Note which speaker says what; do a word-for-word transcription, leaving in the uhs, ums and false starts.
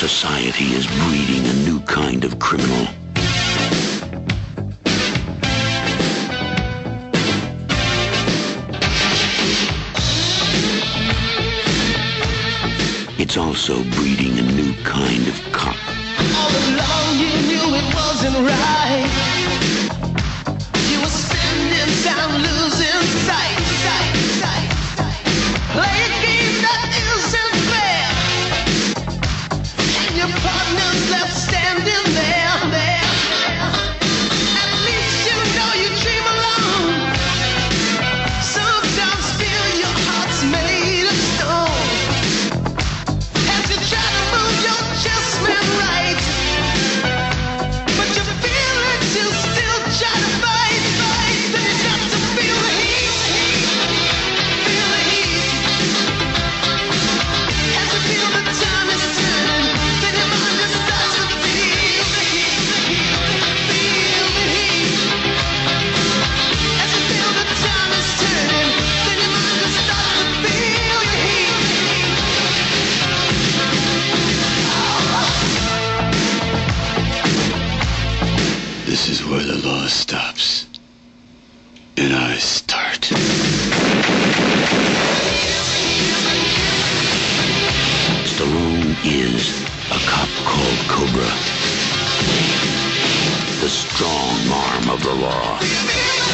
Speaker 1: Society is breeding a new kind of criminal. It's also breeding a new kind of cop.
Speaker 2: All along you knew it wasn't right. You were spending time losing sight, sight, sight, sight. Play a game that isn't fair, and your partner's left standing there, there. At least you know you dream alone. Sometimes feel your heart's made of stone. As you try to move your chest man right, but you feel it, you still try to fight, fight. Then you got to feel the heat, feel the heat. As you feel the time is turning, then your mind just starts to feel the heat, feel the heat. As you feel the time is turning, then your mind just starts to feel the heat.
Speaker 3: This is where the law stops, and I start.
Speaker 1: Stallone is a cop called Cobra, the strong arm of the law.